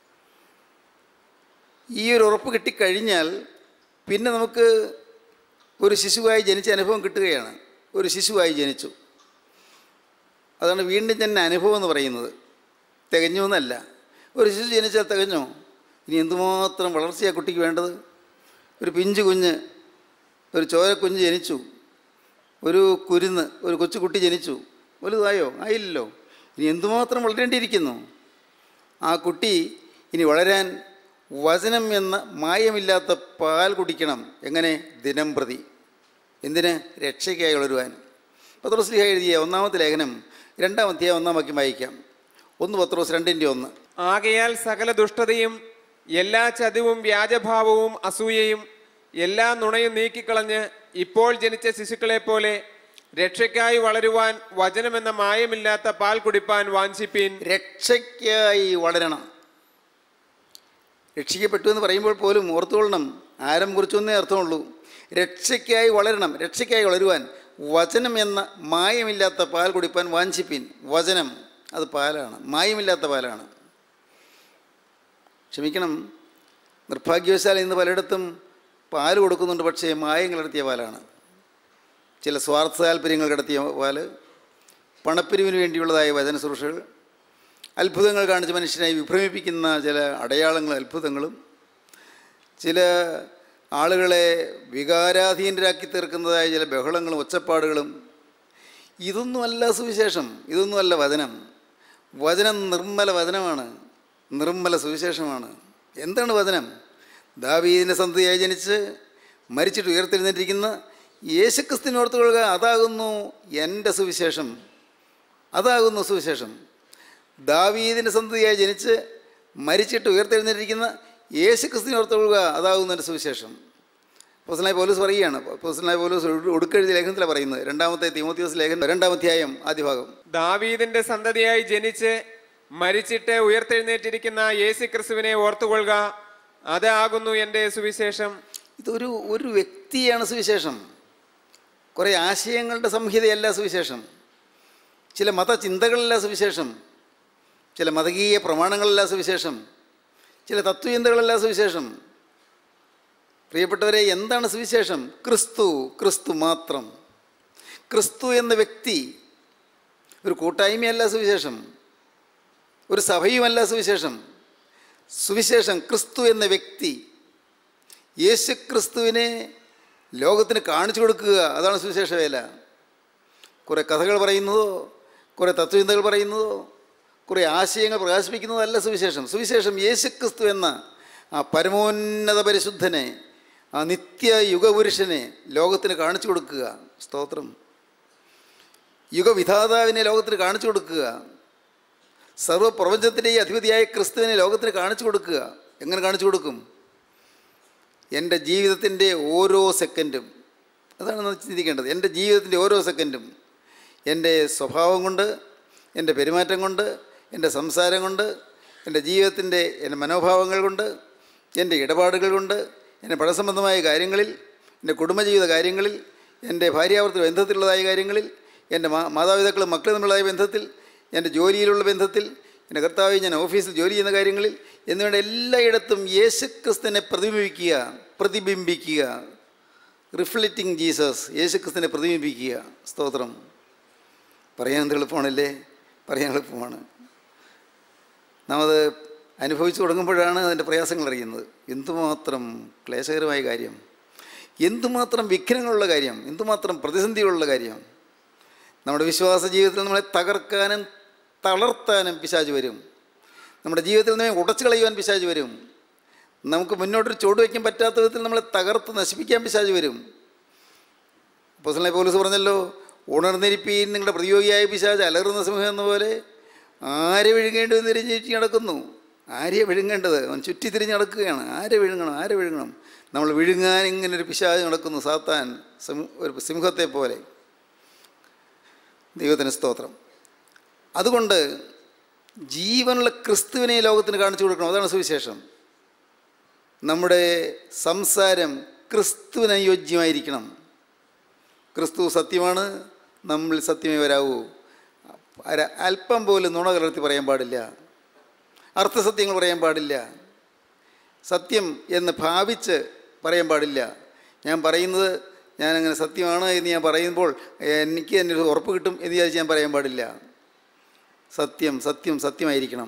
ഈ ഒരു ഉറപ്പ് കിട്ടിക്കഴിഞ്ഞാൽ പിന്നെ നമുക്ക് ഒരു ശിശുവായി ജനിച്ച അനുഭവം കിട്ടുകയാണ്. ഒരു ശിശുവായി ജനിച്ചു. അതാണ് വീണ്ടും തന്നെ അനുഭവം എന്ന് പറയുന്നത്. തികഞ്ഞു എന്നല്ല. ഒരു ശിശു ജനിച്ചാൽ തികഞ്ഞോ? ഇനി എന്തുമാത്രം വളർച്ചയാണ് കുട്ടിക്ക് വേണ്ടത്? ഒരു പിഞ്ചു കുഞ്ഞ്, ഒരു ചോരക്കുഞ്ഞ് ജനിച്ചു, ഒരു കുരുന്ന്, ഒരു കൊച്ചുകുട്ടി ജനിച്ചു. വലുതായോ? ആയില്ലല്ലോ. ഇനി എന്തുമാത്രം വളരേണ്ടിയിരിക്കുന്നു. ആ കുട്ടി ഇനി വളരാൻ വചനം എന്ന മായമില്ലാത്ത പാൽ കുടിക്കണം. എങ്ങനെ? ദിനം പ്രതി. എന്തിന്? രക്ഷയ്ക്കായി വളരുവാൻ. പത്രോസ് ലീഹ എഴുതിയ ഒന്നാമത്തെ ലേഖനം രണ്ടാം അധ്യായം ഒന്നാം വാക്യം വായിക്കാം. ഒന്ന് പത്രോസ് രണ്ടിൻ്റെ ഒന്ന്. ആകയാൽ സകല ദുഷ്ടതയും എല്ലാ ചതിവും വ്യാജഭാവവും അസൂയയും എല്ലാ നുണയും നീക്കിക്കളഞ്ഞ് ഇപ്പോൾ ജനിച്ച ശിശുക്കളെ പോലെ രക്ഷയ്ക്കായി വളരുവാൻ വചനമെന്ന മായമില്ലാത്ത പാൽ കുടിപ്പാൻ വാഞ്ചിപ്പീൻ. രക്ഷയ്ക്കായി വളരണം. രക്ഷിക്കപ്പെട്ടു എന്ന് പറയുമ്പോൾ പോലും ഓർത്തുകൊള്ളണം, ആരം കുറിച്ചൊന്നേ അർത്ഥമുള്ളൂ. രക്ഷയ്ക്കായി വളരണം. രക്ഷയ്ക്കായി വളരുവാൻ വചനം എന്ന മായമില്ലാത്ത പാൽ കുടിപ്പാൻ വാഞ്ചിപ്പീൻ. വചനം അത് പാലാണ്, മായമില്ലാത്ത പാലാണ്. ക്ഷമിക്കണം, നിർഭാഗ്യവശാൽ ഇന്ന് പലയിടത്തും പാൽ കൊടുക്കുന്നുണ്ട്, പക്ഷേ മായം കലർത്തിയ പാലാണ്. ചില സ്വാർത്ഥ താല്പര്യങ്ങൾ കടത്തിയ പാല്, പണപ്പിരിവിന് വേണ്ടിയുള്ളതായ വചന ശുശ്രൂഷകൾ, അത്ഭുതങ്ങൾ കാണിച്ച് മനുഷ്യനായി വിഭ്രമിപ്പിക്കുന്ന ചില അടയാളങ്ങളും അത്ഭുതങ്ങളും, ചില ആളുകളെ വികാരാധീനരാക്കി തീർക്കുന്നതായ ചില ബഹളങ്ങളും ഒച്ചപ്പാടുകളും. ഇതൊന്നുമല്ല സുവിശേഷം, ഇതൊന്നുമല്ല വചനം. വചനം നിർമ്മല വചനമാണ്, നിർമ്മല സുവിശേഷമാണ്. എന്താണ് വചനം? ദാവീദിൻ്റെ സന്തതിയായി ജനിച്ച് മരിച്ചിട്ട് ഉയർത്തെഴുന്നേറ്റിരിക്കുന്ന യേശുക്രിസ്തുവിനെ ഓർത്തുകൊള്ളുക. അതാകുന്നു എൻ്റെ സുവിശേഷം, അതാകുന്നു സുവിശേഷം. ദാവീദിൻ്റെ സന്തതിയായി ജനിച്ച് മരിച്ചിട്ട് ഉയർത്തെഴുന്നേറ്റിരിക്കുന്ന യേശുക്രിസ്തുവിനെ ഓർത്തുകൊള്ളുക. അതാകുന്നു എൻ്റെ സുവിശേഷം. അപ്പോസ്തലനായ പൗലോസ് പറയുകയാണ്. അപ്പോസ്തലനായ പൗലോസ് ഒടുക്കെഴുതിയ ലേഖനത്തിലാണ് പറയുന്നത്. രണ്ടാമത്തെ തീമോഥെയോസ് ലേഖനം രണ്ടാം അധ്യായം ആദ്യ ഭാഗം. ദാവീദിന്റെ സന്തതിയായി ജനിച്ച് മരിച്ചിട്ട് ഉയർത്തെഴുന്നേറ്റിരിക്കുന്ന യേശുക്രിസ്തുവിനെ ഓർത്തുകൊള്ളുക. അതാകുന്നു എൻ്റെ സുവിശേഷം. ഇതൊരു ഒരു വ്യക്തിയാണ് സുവിശേഷം. കുറേ ആശയങ്ങളുടെ സംഹിതയല്ല സുവിശേഷം. ചില മതചിന്തകളല്ല സുവിശേഷം. ചില മതകീയ പ്രമാണങ്ങളല്ല സുവിശേഷം. ചില തത്വചിന്തകളല്ല സുവിശേഷം. പ്രിയപ്പെട്ടവരെ, എന്താണ് സുവിശേഷം? ക്രിസ്തു, ക്രിസ്തു മാത്രം. ക്രിസ്തു എന്ന വ്യക്തി. ഒരു കൂട്ടായ്മയല്ല സുവിശേഷം, ഒരു സഭയുമല്ല സുവിശേഷം. സുവിശേഷം ക്രിസ്തു എന്ന വ്യക്തി. യേശു ക്രിസ്തുവിനെ ലോകത്തിന് കാണിച്ചു കൊടുക്കുക, അതാണ് സുവിശേഷ വേല. കുറേ കഥകൾ പറയുന്നതോ കുറേ തത്വചിന്തകൾ പറയുന്നതോ കുറേ ആശയങ്ങൾ പ്രകാശിപ്പിക്കുന്നതോ അല്ല സുവിശേഷം. സുവിശേഷം യേശു ക്രിസ്തു എന്ന ആ പരമോന്നത പരിശുദ്ധനെ, ആ നിത്യ യുഗപുരുഷനെ ലോകത്തിന് കാണിച്ചു കൊടുക്കുക. സ്തോത്രം. യുഗവിധാതാവിനെ ലോകത്തിന് കാണിച്ചു കൊടുക്കുക. സർവ്വപ്രപഞ്ചത്തിൻ്റെയും അധിപതിയായ ക്രിസ്തുവിനെ ലോകത്തിന് കാണിച്ചു കൊടുക്കുക. എങ്ങനെ കാണിച്ചു കൊടുക്കും? എൻ്റെ ജീവിതത്തിൻ്റെ ഓരോ സെക്കൻഡും, അതാണ് നമ്മൾ ചിന്തിക്കേണ്ടത്. എൻ്റെ ജീവിതത്തിൻ്റെ ഓരോ സെക്കൻഡും എൻ്റെ സ്വഭാവം കൊണ്ട്, എൻ്റെ പെരുമാറ്റം കൊണ്ട്, എൻ്റെ സംസാരം കൊണ്ട്, എൻ്റെ ജീവിതത്തിൻ്റെ എൻ്റെ മനോഭാവങ്ങൾ കൊണ്ട്, എൻ്റെ ഇടപാടുകൾ കൊണ്ട്, എൻ്റെ പണസംബന്ധമായ കാര്യങ്ങളിൽ, എൻ്റെ കുടുംബജീവിത കാര്യങ്ങളിൽ, എൻ്റെ ഭാര്യാഭർത്തൃ ബന്ധത്തിലുള്ളതായ കാര്യങ്ങളിൽ, എൻ്റെ മാ മാതാപിതാക്കളും മക്കളും തമ്മിലുള്ളതായ ബന്ധത്തിൽ, എൻ്റെ ജോലിയിലുള്ള ബന്ധത്തിൽ, എൻ്റെ കർത്താവ് ഞാൻ ഓഫീസിൽ ജോലി ചെയ്യുന്ന കാര്യങ്ങളിൽ എന്നിവയുടെ എല്ലായിടത്തും യേശുക്രിസ്തുവിനെ പ്രതിബിംബിക്കുക പ്രതിബിംബിക്കുക റിഫ്ലക്റ്റിംഗ് ജീസസ്, യേശുക്രിസ്തുവിനെ പ്രതിബിംബിക്കുക. സ്തോത്രം. പറയാൻ എന്ത് എളുപ്പമാണല്ലേ? പറയാൻ എളുപ്പമാണ്. നാം അത് അനുഭവിച്ചു തുടങ്ങുമ്പോഴാണ് അതിൻ്റെ പ്രയാസങ്ങൾ അറിയുന്നത്. എന്തുമാത്രം ക്ലേശകരമായ കാര്യം, എന്തുമാത്രം വിഘ്നങ്ങളുള്ള കാര്യം, എന്തുമാത്രം പ്രതിസന്ധികളുള്ള കാര്യം. നമ്മുടെ വിശ്വാസ ജീവിതത്തിൽ നമ്മളെ തകർക്കാനും തളർത്താനും പിശാച് വരും. നമ്മുടെ ജീവിതത്തിൽ നിന്ന് ഉടച്ചു കളയുവാൻ പിശാച് വരും. നമുക്ക് മുന്നോട്ടൊരു ചുവട് വയ്ക്കാൻ പറ്റാത്ത വിധത്തിൽ നമ്മളെ തകർത്ത് നശിപ്പിക്കാൻ പിശാച് വരും. അപ്പോസ്തലനായ പൗലോസ് പറഞ്ഞല്ലോ, ഉണർന്നിരിപ്പീൻ, നിങ്ങളുടെ പ്രതിയോഗിയായ പിശാച് അലറുന്ന സിംഹം എന്ന പോലെ ആരെ വിഴുങ്ങേണ്ടത് തിരിഞ്ഞ് ചുറ്റി നടക്കുന്നു. ആരെയാണ് വിഴുങ്ങേണ്ടത്? അവൻ ചുറ്റി തിരിഞ്ഞ് നടക്കുകയാണ്. ആരെ വിഴുങ്ങണം? ആരെ വിഴുങ്ങണം? നമ്മൾ വിഴുങ്ങാൻ ഇങ്ങനെ ഒരു പിശാച് നടക്കുന്നു, സാത്താൻ ഒരു സിംഹത്തെ പോലെ. ദൈവത്തിന് സ്തോത്രം. അതുകൊണ്ട് ജീവനുള്ള ക്രിസ്തുവിനെ ലോകത്തിന് കാണിച്ചു കൊടുക്കണം. അതാണ് സുവിശേഷം. നമ്മുടെ സംസാരം ക്രിസ്തുവിന് അനുയോജ്യമായിരിക്കണം. ക്രിസ്തു സത്യമാണ്, നമ്മൾ സത്യമേ വരാവൂ. അല്പം പോലും നുണ കലർത്തി പറയാൻ പാടില്ല, അർത്ഥസത്യങ്ങൾ പറയാൻ പാടില്ല, സത്യം എന്ന് ഭാവിച്ച് പറയാൻ പാടില്ല. ഞാൻ പറയുന്നത് ഞാനങ്ങനെ സത്യമാണ് എന്ന് ഞാൻ പറയുമ്പോൾ എനിക്ക് തന്നെ ഒരു ഉറപ്പ് കിട്ടും എന്ന് വിചാരിച്ച് ഞാൻ പറയാൻ പാടില്ല. സത്യം സത്യം സത്യമായിരിക്കണം.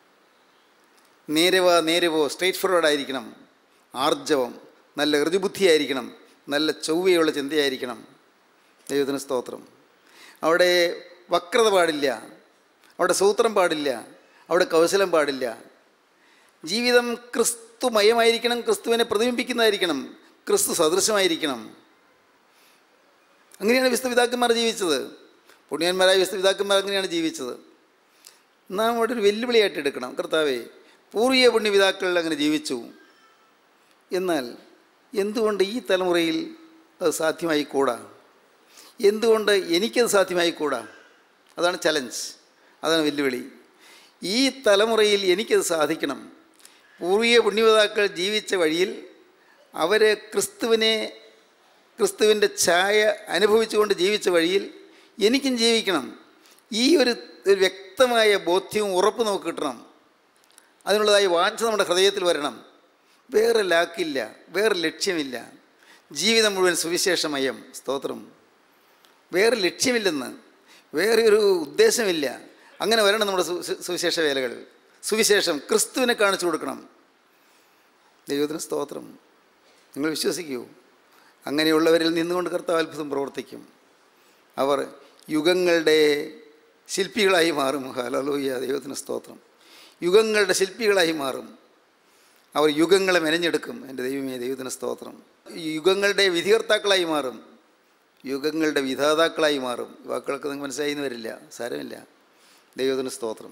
നേരവോ നേരവോ സ്ട്രേറ്റ് ഫോർവേഡ് ആയിരിക്കണം. ആർജവം, നല്ല ഋതുബുദ്ധിയായിരിക്കണം, നല്ല ചൊവ്വയുള്ള ചിന്തയായിരിക്കണം. ദൈവത്തിന് സ്തോത്രം. അവിടെ വക്രത പാടില്ല, അവിടെ സൂത്രം പാടില്ല, അവിടെ കൗശലം പാടില്ല. ജീവിതം ക്രിസ്തുമയമായിരിക്കണം, ക്രിസ്തുവിനെ പ്രതിബിംബിക്കുന്നതായിരിക്കണം, ക്രിസ്തു സദൃശമായിരിക്കണം. അങ്ങനെയാണ് വിശുദ്ധ പിതാക്കന്മാർ ജീവിച്ചത്. പുണ്യന്മാരായ വിശുദ്ധ പിതാക്കന്മാർ അങ്ങനെയാണ് ജീവിച്ചത്. നാം അവിടെ ഒരു വെല്ലുവിളിയായിട്ട് എടുക്കണം. കർത്താവേ, പൂർവീയ പുണ്യപിതാക്കൾ അങ്ങനെ ജീവിച്ചു, എന്നാൽ എന്തുകൊണ്ട് ഈ തലമുറയിൽ അത് സാധ്യമായിക്കൂടാ? എന്തുകൊണ്ട് എനിക്കത് സാധ്യമായിക്കൂടാ? അതാണ് ചലഞ്ച്, അതാണ് വെല്ലുവിളി. ഈ തലമുറയിൽ എനിക്കത് സാധിക്കണം. പൂർവീയ പുണ്യപിതാക്കൾ ജീവിച്ച വഴിയിൽ അവർ ക്രിസ്തുവിനെ, ക്രിസ്തുവിൻ്റെ ഛായ അനുഭവിച്ചുകൊണ്ട് ജീവിച്ച വഴിയിൽ എനിക്കും ജീവിക്കണം. ഈ ഒരു വ്യക്തമായ ബോധ്യവും ഉറപ്പ് നമുക്ക് കിട്ടണം. അതിനുള്ളതായ വാഞ്ച നമ്മുടെ ഹൃദയത്തിൽ വരണം. വേറെ ലാക്കില്ല, വേറെ ലക്ഷ്യമില്ല. ജീവിതം മുഴുവൻ സുവിശേഷമയം. സ്തോത്രം. വേറെ ലക്ഷ്യമില്ലെന്ന്, വേറെ ഒരു ഉദ്ദേശമില്ല. അങ്ങനെ വരണം നമ്മുടെ സുവിശേഷ വേലകൾ. സുവിശേഷം ക്രിസ്തുവിനെ കാണിച്ചു കൊടുക്കണം. ദൈവത്തിന് സ്തോത്രം. നിങ്ങൾ വിശ്വസിക്കൂ, അങ്ങനെയുള്ളവരിൽ നിന്നുകൊണ്ട് കർത്താവ് അത്ഭുതം പ്രവർത്തിക്കും. അവർ യുഗങ്ങളുടെ ശില്പികളായി മാറും. ഹല്ലേലൂയ, ദൈവത്തിന് സ്തോത്രം. യുഗങ്ങളുടെ ശില്പികളായി മാറും. അവർ യുഗങ്ങളെ മെനഞ്ഞെടുക്കും. എൻ്റെ ദൈവമേ, ദൈവത്തിന് സ്തോത്രം. യുഗങ്ങളുടെ വിധികർത്താക്കളായി മാറും, യുഗങ്ങളുടെ വിധാതാക്കളായി മാറും. വാക്കുകളൊക്കെ നിങ്ങൾക്ക് മനസ്സിലായിന്ന് വരില്ല, സാരമില്ല. ദൈവത്തിന് സ്തോത്രം.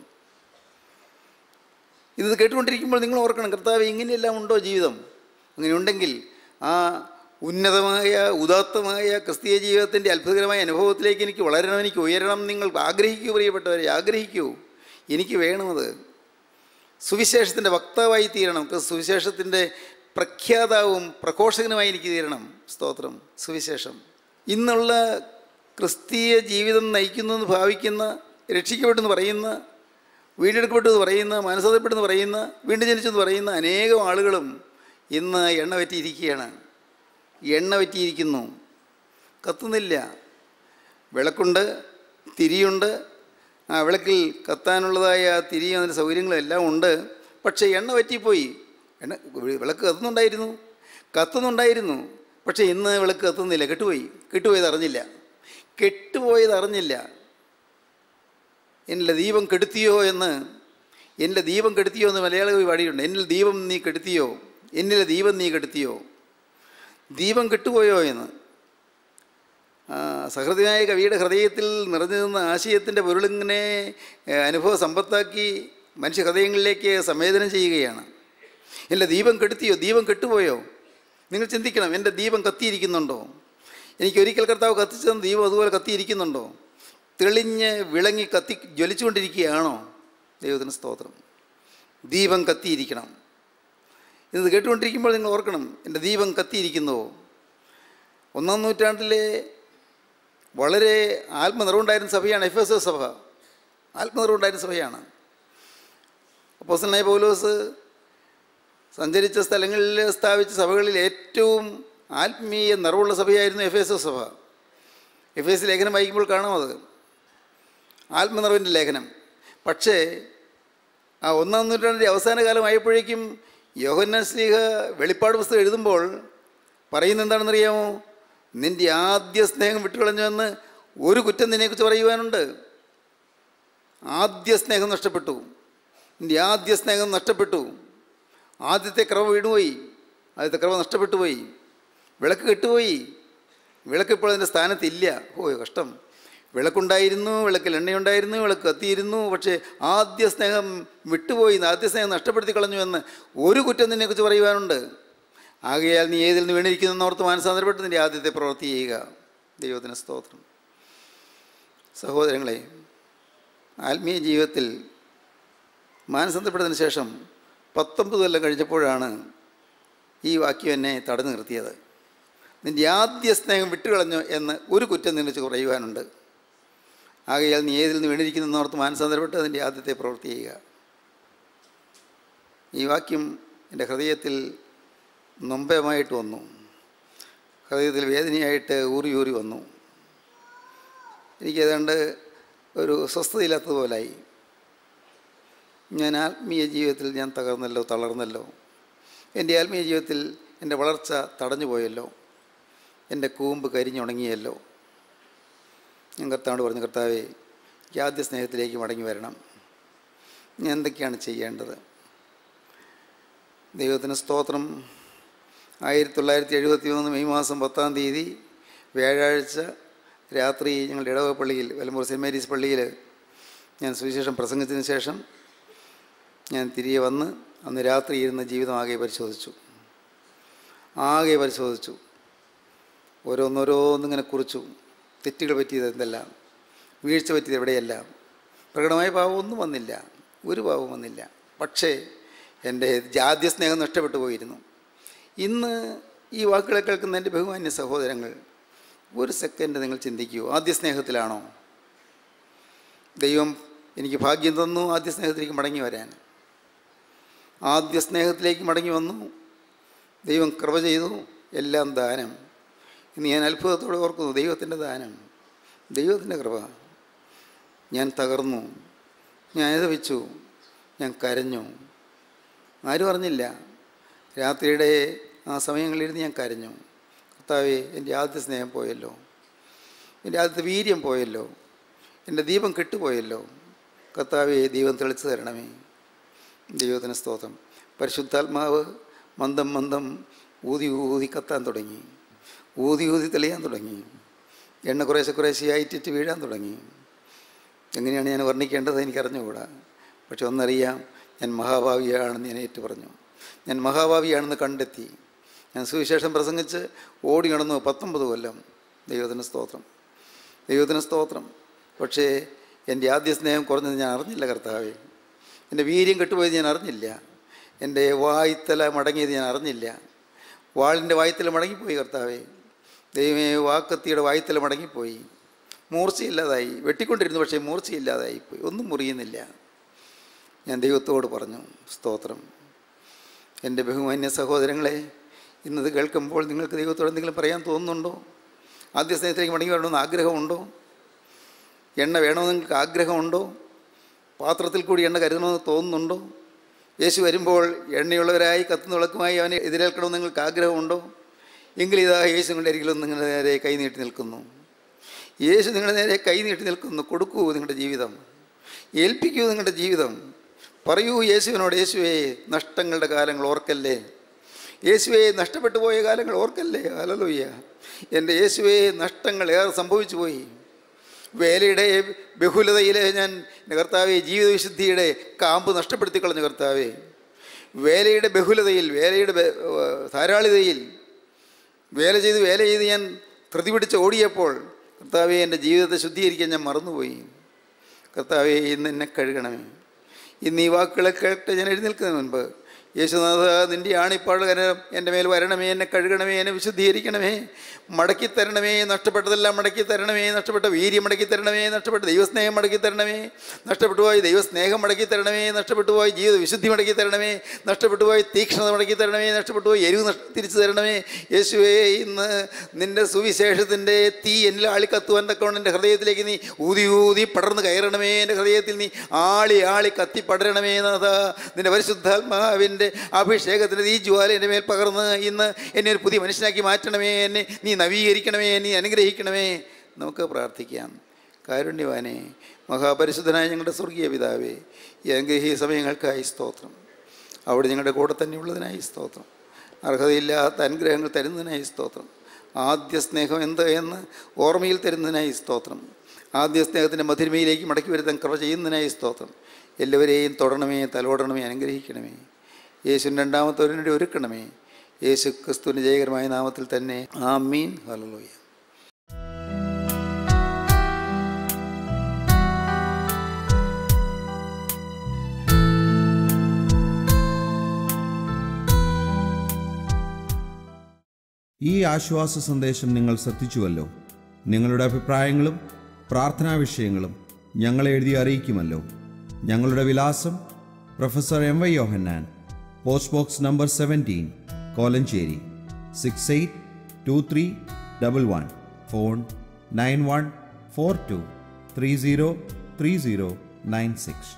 ഇത് കേട്ടുകൊണ്ടിരിക്കുമ്പോൾ നിങ്ങൾ ഓർക്കണം, കർത്താവ് ഇങ്ങനെയെല്ലാം ഉണ്ടോ ജീവിതം? അങ്ങനെ ഉണ്ടെങ്കിൽ ആ ഉന്നതമായ ഉദാത്തമായ ക്രിസ്തീയ ജീവിതത്തിൻ്റെ അത്ഭുതകരമായ അനുഭവത്തിലേക്ക് എനിക്ക് വളരണം, എനിക്ക് ഉയരണം. നിങ്ങൾ ആഗ്രഹിക്കൂ പ്രിയപ്പെട്ടവരെ, ആഗ്രഹിക്കൂ. എനിക്ക് വേണമത്. സുവിശേഷത്തിൻ്റെ വക്താവായി തീരണം. സുവിശേഷത്തിൻ്റെ പ്രഖ്യാതാവും പ്രഘോഷകനുമായി എനിക്ക് തീരണം. സ്തോത്രം. സുവിശേഷം ഇന്നുള്ള ക്രിസ്തീയ ജീവിതം നയിക്കുന്നു എന്ന് ഭാവിക്കുന്ന, രക്ഷിക്കപ്പെട്ടെന്ന് പറയുന്ന, വീണ്ടെടുക്കപ്പെട്ടെന്ന് പറയുന്ന, മനസ്സതപ്പെട്ടെന്ന് പറയുന്ന, വീണ്ടും ജനിച്ചെന്ന് പറയുന്ന അനേകം ആളുകളും ഇന്ന് എണ്ണ പറ്റിയിരിക്കുകയാണ്. എണ്ണ പറ്റിയിരിക്കുന്നു, കത്തുന്നില്ല. വിളക്കുണ്ട്, തിരിയുണ്ട്, ആ വിളക്കിൽ കത്താനുള്ളതായ തിരിയും അതിൻ്റെ സൗകര്യങ്ങളും എല്ലാം ഉണ്ട്. പക്ഷേ എണ്ണ പറ്റിപ്പോയി. എണ്ണ വിളക്ക് കത്തുന്നുണ്ടായിരുന്നു കത്തുന്നുണ്ടായിരുന്നു പക്ഷേ ഇന്ന് വിളക്ക് കത്തുന്നില്ല, കെട്ടുപോയി. കെട്ടുപോയത് അറിഞ്ഞില്ല കെട്ടുപോയത് അറിഞ്ഞില്ല എന്നിലെ ദീപം കെടുത്തിയോ എന്ന് എന്നിലെ ദീപം കെടുത്തിയോ എന്ന് മലയാള കവി പാടിയിട്ടുണ്ട്. എന്നിൽ ദീപം നീ കെടുത്തിയോ, എന്നിലെ ദീപം നീ കെടുത്തിയോ, ദീപം കെട്ടുപോയോ എന്ന്. സഹൃദയനായ കവിയുടെ ഹൃദയത്തിൽ നിറഞ്ഞു നിന്ന ആശയത്തിൻ്റെ പൊരുളിങ്ങനെ അനുഭവ സമ്പത്താക്കി മനുഷ്യ ഹൃദയങ്ങളിലേക്ക് സംവേദനം ചെയ്യുകയാണ്. എൻ്റെ ദീപം കെടുത്തിയോ, ദീപം കെട്ടുപോയോ? നിങ്ങൾ ചിന്തിക്കണം, എൻ്റെ ദീപം കത്തിയിരിക്കുന്നുണ്ടോ? എനിക്ക് ഒരിക്കൽ കർത്താവ് കത്തിച്ചു തന്ന ദീപം അതുപോലെ കത്തിയിരിക്കുന്നുണ്ടോ? തെളിഞ്ഞ് വിളങ്ങി കത്തി ജ്വലിച്ചുകൊണ്ടിരിക്കുകയാണോ? ദൈവത്തിന് സ്തോത്രം. ദീപം കത്തിയിരിക്കണം. ഇത് കേട്ടുകൊണ്ടിരിക്കുമ്പോൾ നിങ്ങൾ ഓർക്കണം, എൻ്റെ ദീപം കത്തിയിരിക്കുന്നുവോ? ഒന്നാം നൂറ്റാണ്ടിലെ വളരെ ആത്മനിറവുണ്ടായിരുന്ന സഭയാണ് എഫ് എസ് എസ് സഭ. ആത്മനിറവുണ്ടായിരുന്ന സഭയാണ്. അപ്പോസ്തലനായ പൗലോസ് സഞ്ചരിച്ച സ്ഥലങ്ങളിൽ സ്ഥാപിച്ച സഭകളിൽ ഏറ്റവും ആത്മീയ നിറവുള്ള സഭയായിരുന്നു എഫ് എസ് എസ് സഭ. എഫ് എസ് ലേഖനം വായിക്കുമ്പോൾ കാണാം അത് ആത്മനിറവിൻ്റെ ലേഖനം. പക്ഷേ ആ ഒന്നാം നൂറ്റാണ്ടിൻ്റെ അവസാന കാലമായപ്പോഴേക്കും യോഹന്നാൻ ശ്ലീഹ വെളിപ്പാട് പുസ്തകം എഴുതുമ്പോൾ പറയുന്നത് എന്താണെന്നറിയാമോ? നിൻ്റെ ആദ്യ സ്നേഹം വിട്ടുകളഞ്ഞുവെന്ന് ഒരു കുറ്റം നിന്നെക്കുറിച്ച് പറയുവാനുണ്ട്. ആദ്യ സ്നേഹം നഷ്ടപ്പെട്ടു. നിൻ്റെ ആദ്യ സ്നേഹം നഷ്ടപ്പെട്ടു. ആദ്യത്തെ ക്രമ വീണുപോയി. ആദ്യത്തെ ക്രമ നഷ്ടപ്പെട്ടു പോയി. വിളക്ക് കെട്ടുപോയി. വിളക്കിപ്പോൾ അതിൻ്റെ സ്ഥാനത്തില്ല. ഓ കഷ്ടം. വിളക്കുണ്ടായിരുന്നു, വിളക്കിൽ എണ്ണയുണ്ടായിരുന്നു, വിളക്ക് കത്തിയിരുന്നു. പക്ഷേ ആദ്യ സ്നേഹം വിട്ടുപോയി, ആദ്യ സ്നേഹം നഷ്ടപ്പെടുത്തി കളഞ്ഞു എന്ന് ഒരു കുറ്റം നിന്നെക്കുറിച്ച് പറയുവാനുണ്ട്. ആകയാൽ നീ ഏതിൽ നിന്ന് വീണിരിക്കുന്നു ഓർത്ത് മാനസാന്തരപ്പെട്ട് നിൻ്റെ ആദ്യത്തെ പ്രവൃത്തി ചെയ്യുക. ദൈവത്തിന് സ്തോത്രം. സഹോദരങ്ങളെ, ആത്മീയ ജീവിതത്തിൽ മാനസാന്തരപ്പെട്ടതിന് ശേഷം പത്തൊമ്പത് കൊല്ലം കഴിഞ്ഞപ്പോഴാണ് ഈ വാക്യം എന്നെ തടഞ്ഞു നിർത്തിയത്. നിൻ്റെ ആദ്യ സ്നേഹം വിട്ടുകളഞ്ഞു എന്ന് ഒരു കുറ്റം നിന്നെച്ച് പറയുവാനുണ്ട്. ആകയാൽ നീ ഏതിൽ നിന്ന് വീണിരിക്കുന്നു ഓർത്ത് മാനസാന്തരപ്പെട്ട് അതിൻ്റെ ആദ്യത്തെ പ്രവൃത്തി ചെയ്യുക. ഈ വാക്യം എൻ്റെ ഹൃദയത്തിൽ നൊമ്പയമായിട്ട് വന്നു. ഹൃദയത്തിൽ വേദനയായിട്ട് ഊറി ഊറി വന്നു. എനിക്കേതാണ്ട് ഒരു സ്വസ്ഥതയില്ലാത്തതുപോലായി. ഞാൻ ആത്മീയ ജീവിതത്തിൽ ഞാൻ തകർന്നല്ലോ, തളർന്നല്ലോ. എൻ്റെ ആത്മീയ ജീവിതത്തിൽ എൻ്റെ വളർച്ച തടഞ്ഞു പോയല്ലോ. എൻ്റെ കൂമ്പ് കരിഞ്ഞുണങ്ങിയല്ലോ. ഞാൻ കർത്താവോട് പറഞ്ഞു, കർത്താവേ, എനിക്ക് ആദ്യ സ്നേഹത്തിലേക്ക് മടങ്ങി വരണം. ഞാൻ എന്തൊക്കെയാണ് ചെയ്യേണ്ടത്? ദൈവത്തിന് സ്തോത്രം. ആയിരത്തി തൊള്ളായിരത്തി എഴുപത്തി മൂന്ന് മെയ് മാസം പത്താം തീയതി വ്യാഴാഴ്ച രാത്രി ഞങ്ങളുടെ ഇടവക പള്ളിയിൽ, വലമ്പൂർ സെൻറ്റ് മേരീസ് പള്ളിയിൽ ഞാൻ സുവിശേഷം പ്രസംഗിച്ചതിന് ശേഷം ഞാൻ തിരികെ വന്ന് അന്ന് രാത്രി ഇരുന്ന് ജീവിതം ആകെ പരിശോധിച്ചു. ആകെ പരിശോധിച്ചു. ഓരോന്നോരോന്നിങ്ങനെ കുറിച്ചു. തെറ്റുകൾ പറ്റിയത് എന്തെല്ലാം, വീഴ്ച പറ്റിയത് എവിടെയെല്ലാം. പ്രകടമായ പാവമൊന്നും വന്നില്ല, ഒരു പാവം വന്നില്ല. പക്ഷേ എൻ്റെ ആദ്യ സ്നേഹം നഷ്ടപ്പെട്ടു പോയിരുന്നു. ഇന്ന് ഈ വാക്കുകളെ കേൾക്കുന്ന എൻ്റെ ബഹുമാന്യ സഹോദരങ്ങൾ, ഒരു സെക്കൻഡ് നിങ്ങൾ ചിന്തിക്കൂ, ആദ്യ സ്നേഹത്തിലാണോ? ദൈവം എനിക്ക് ഭാഗ്യം തന്നു ആദ്യ സ്നേഹത്തിലേക്ക് മടങ്ങി വരാൻ. ആദ്യ സ്നേഹത്തിലേക്ക് മടങ്ങി വന്നു. ദൈവം കൃപ ചെയ്തു. എല്ലാം ദാനം. ഇന്ന് ഞാൻ അത്ഭുതത്തോടെ ഓർക്കുന്നു, ദൈവത്തിൻ്റെ ദാനം, ദൈവത്തിൻ്റെ കൃപ. ഞാൻ തകർന്നു, ഞാൻ അനുഭവിച്ചു, ഞാൻ കരഞ്ഞു. ആരും അറിഞ്ഞില്ല. രാത്രിയുടെ ആ സമയങ്ങളിലിരുന്ന് ഞാൻ കരഞ്ഞു. കർത്താവേ, എൻ്റെ ആദ്യ സ്നേഹം പോയല്ലോ, എൻ്റെ ആദ്യത്തെ വീര്യം പോയല്ലോ, എൻ്റെ ദീപം കെട്ടുപോയല്ലോ. കർത്താവേ, ദൈവം തെളിച്ചു തരണമേ. ദൈവത്തിന് സ്തോത്രം. പരിശുദ്ധാത്മാവ് മന്ദം മന്ദം ഊതി ഊതി കത്താൻ തുടങ്ങി. ഊതി ഊതി തെളിയാൻ തുടങ്ങി. എണ്ണ കുറേശ്ശെ കുറേശ്ശെയായിട്ടിട്ട് വീഴാൻ തുടങ്ങി. എങ്ങനെയാണ് ഞാൻ വർണ്ണിക്കേണ്ടത് എനിക്കറിഞ്ഞുകൂടാ. പക്ഷെ ഒന്നറിയാം, ഞാൻ മഹാഭാവിയാണെന്ന് ഞാൻ ഏറ്റു പറഞ്ഞു. ഞാൻ മഹാഭാവിയാണെന്ന് കണ്ടെത്തി. ഞാൻ സുവിശേഷം പ്രസംഗിച്ച് ഓടി നടന്നു പത്തൊമ്പത് കൊല്ലം. ദൈവത്തിന് സ്തോത്രം, ദൈവത്തിന് സ്തോത്രം. പക്ഷേ എൻ്റെ ആദ്യ സ്നേഹം കുറഞ്ഞത് ഞാൻ അറിഞ്ഞില്ല കർത്താവേ. എൻ്റെ വീര്യം കെട്ടുപോയത് ഞാൻ അറിഞ്ഞില്ല. എൻ്റെ വായ്ത്തല മടങ്ങിയത് ഞാൻ അറിഞ്ഞില്ല. വാളിൻ്റെ വായ്ത്തല മടങ്ങിപ്പോയി കർത്താവേ. ദൈവമേ, വാക്കത്തിയുടെ വായ്ത്തല മടങ്ങിപ്പോയി, മൂർച്ചയില്ലാതായി. വെട്ടിക്കൊണ്ടിരുന്നു, പക്ഷേ മൂർച്ചയില്ലാതായിപ്പോയി, ഒന്നും മുറിയുന്നില്ല. ഞാൻ ദൈവത്തോട് പറഞ്ഞു, സ്തോത്രം. എൻ്റെ ബഹുമാന്യ സഹോദരങ്ങളെ, ഇന്നത് കേൾക്കുമ്പോൾ നിങ്ങൾക്ക് ദൈവത്തോട് എന്തെങ്കിലും പറയാൻ തോന്നുന്നുണ്ടോ? ആദ്യ സ്നേഹത്തിലേക്ക് മടങ്ങി വരണമെന്ന് ആഗ്രഹമുണ്ടോ? എണ്ണ വേണമെന്ന് നിങ്ങൾക്ക് ആഗ്രഹമുണ്ടോ? പാത്രത്തിൽ കൂടി എണ്ണ കരുതണമെന്ന് തോന്നുന്നുണ്ടോ? യേശു വരുമ്പോൾ എണ്ണയുള്ളവരായി കത്തുന്ന വിളക്കുമായി അവനെ എതിരേൽക്കണമെന്ന് നിങ്ങൾക്ക് ആഗ്രഹമുണ്ടോ? എങ്കിൽ ഇതാ യേശു നിങ്ങളുടെ അരികിലും നിങ്ങളുടെ നേരെ കൈ നീട്ടി നിൽക്കുന്നു. യേശു നിങ്ങളുടെ നേരെ കൈ നീട്ടി നിൽക്കുന്നു. കൊടുക്കൂ നിങ്ങളുടെ ജീവിതം, ഏൽപ്പിക്കൂ നിങ്ങളുടെ ജീവിതം. പറയൂ യേശുവിനോട്, യേശുവേ, നഷ്ടങ്ങളുടെ കാലങ്ങൾ ഓർക്കല്ലേ, യേശുവേ, നഷ്ടപ്പെട്ടു പോയ കാലങ്ങൾ ഓർക്കല്ലേ. ഹല്ലേലൂയ. എൻ്റെ യേശുവേ, നഷ്ടങ്ങൾ ഏറെ സംഭവിച്ചു പോയി. വേലയുടെ ബഹുലതയിൽ ഞാൻ കർത്താവേ ജീവിത വിശുദ്ധിയുടെ കാമ്പ് നഷ്ടപ്പെടുത്തി കളഞ്ഞു കർത്താവേ. വേലയുടെ ബഹുലതയിൽ, വേലയുടെ ധാരാളിതയിൽ വേല ചെയ്ത് വേല ചെയ്ത് ഞാൻ ധൃതി പിടിച്ച് ഓടിയപ്പോൾ കർത്താവേ, എൻ്റെ ജീവിതത്തെ ശുദ്ധീകരിക്കാൻ ഞാൻ മറന്നുപോയി. കർത്താവേ, ഇന്ന് എന്നെ കഴുകണമേ. ഇന്ന് ഈ വാക്കുകളെ കേട്ട് ഞാൻ എഴുന്നേൽക്കുന്നതിന് മുൻപ്, യേശുനാഥ, നിൻ്റെ ആണിപ്പാടുകരം എൻ്റെ മേൽ വരണമേ, എന്നെ കഴുകണമേ, എന്നെ വിശുദ്ധീകരിക്കണമേ, മടക്കി തരണമേ, നഷ്ടപ്പെട്ടതെല്ലാം മടക്കി തരണമേ, നഷ്ടപ്പെട്ട വീര്യം മടക്കി തരണമേ, നഷ്ടപ്പെട്ട ദൈവസ്നേഹം മടക്കി തരണമേ, നഷ്ടപ്പെട്ടു പോയി ദൈവസ്നേഹം മടക്കി തരണമേ, നഷ്ടപ്പെട്ടു പോയി ജീവിത വിശുദ്ധി മടക്കി തരണമേ, നഷ്ടപ്പെട്ടു പോയി തീക്ഷ്ണത മടക്കി തരണമേ, നഷ്ടപ്പെട്ടു പോയി എരിവ് തിരിച്ചു തരണമേ. യേശുവേ, ഇന്ന് നിൻ്റെ സുവിശേഷത്തിൻ്റെ തീ എന്നിൽ ആളി കത്തുവാൻ തക്കവണ്ണം എൻ്റെ ഹൃദയത്തിലേക്ക് നീ ഊതി ഊതി പടർന്ന് കയറണമേ. എൻ്റെ ഹൃദയത്തിൽ നീ ആളി ആളി കത്തി പടരണമേ. നാഥ, നിൻ്റെ പരിശുദ്ധാത്മാവിൻ്റെ അഭിഷേകത്തിൻ്റെ ഈ ജ്വാല എൻ്റെ മേൽ പകർന്ന് ഇന്ന് എന്നെ ഒരു പുതിയ മനുഷ്യനാക്കി മാറ്റണമേ. എന്നെ നീ നവീകരിക്കണമേ, നീ അനുഗ്രഹിക്കണമേ. നമുക്ക് പ്രാർത്ഥിക്കാം. കാരുണ്യവാനേ, മഹാപരിശുദ്ധനായ ഞങ്ങളുടെ സ്വർഗീയ പിതാവേ, ഈ അനുഗ്രഹീയ സമയങ്ങൾക്കായി സ്തോത്രം. അവിടെ ഞങ്ങളുടെ കൂടെ തന്നെ ഉള്ളതിനായി സ്തോത്രം. അർഹതയില്ലാത്ത അനുഗ്രഹങ്ങൾ തരുന്നതിനായി സ്തോത്രം. ആദ്യ സ്നേഹം എന്ത് എന്ന് ഓർമ്മയിൽ തരുന്നതിനായി സ്തോത്രം. ആദ്യ സ്നേഹത്തിൻ്റെ മധുരമയിലേക്ക് മടക്കി വരുത്താൻ കൃപ ചെയ്യുന്നതിനായി സ്തോത്രം. എല്ലാവരെയും തൊടണമേ, തലോടണമേ, അനുഗ്രഹിക്കണമേ. യേശുവിൻ്റെ രണ്ടാമത്തെ ഒരുവനെ ഒരുക്കണമേ. യേശു ക്രിസ്തുവിൻ്റെ ജയകരമായ നാമത്തിൽ തന്നെ, ആമീൻ. ഹല്ലേലൂയ. ഈ ആശ്വാസ സന്ദേശം നിങ്ങൾ ശ്രദ്ധിച്ചുവല്ലോ. നിങ്ങളുടെ അഭിപ്രായങ്ങളും പ്രാർത്ഥനാ വിഷയങ്ങളും ഞങ്ങളെ എഴുതി അറിയിക്കുമല്ലോ. ഞങ്ങളുടെ വിലാസം: professor M Y Yohannan, post box number seventeen, Kolenchery six eight two three double one. Phone nine one four two three zero three zero nine six.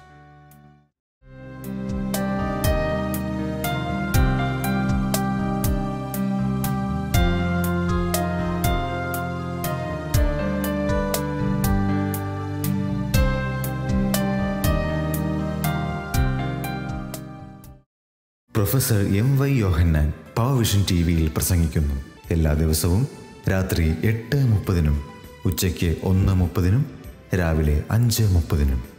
Professor M Y Yohannan Powervision T വിയിൽ പ്രസംഗിക്കുന്നു. എല്ലാ ദിവസവും രാത്രി എട്ട് മുപ്പതിനും ഉച്ചയ്ക്ക് ഒന്ന് മുപ്പതിനും രാവിലെ അഞ്ച് മുപ്പതിനും.